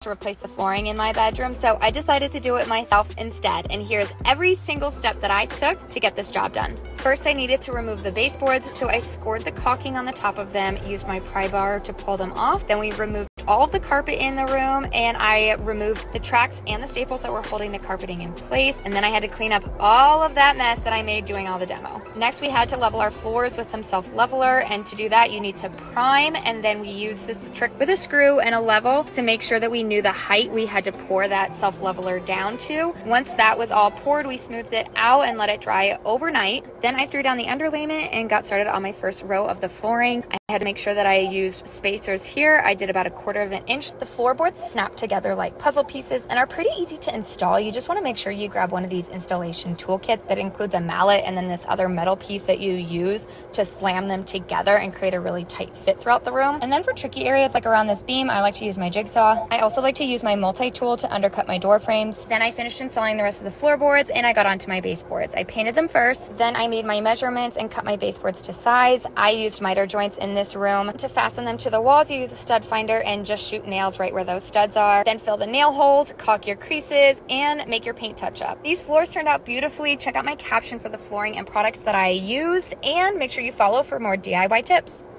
to replace the flooring in my bedroom, so I decided to do it myself instead. And here's every single step that I took to get this job done. First, I needed to remove the baseboards, so I scored the caulking on the top of them, used my pry bar to pull them off. Then we removed all of the carpet in the room, and I removed the tracks and the staples that were holding the carpeting in place. And then I had to clean up all of that mess that I made doing all the demo. Next, we had to level our floors with some self-leveler, and to do that, you need to prime, and then we use this trick with a screw and a level to make sure that we knew the height we had to pour that self-leveler down to. Once that was all poured, we smoothed it out and let it dry overnight. Then I threw down the underlayment and got started on my first row of the flooring. I had to make sure that I used spacers here. I did about 1/4 of an inch. The floorboards snap together like puzzle pieces and are pretty easy to install. You just want to make sure you grab one of these installation toolkits that includes a mallet and then this other metal piece that you use to slam them together and create a really tight fit throughout the room. And then for tricky areas like around this beam, I like to use my jigsaw. I also like to use my multi-tool to undercut my door frames. Then I finished installing the rest of the floorboards and I got onto my baseboards. I painted them first, then I made my measurements and cut my baseboards to size. I used miter joints in this room. To fasten them to the walls, you use a stud finder and just shoot nails right where those studs are. Then fill the nail holes, caulk your creases, and make your paint touch up. These floors turned out beautifully. Check out my caption for the flooring and products that I used, and make sure you follow for more DIY tips.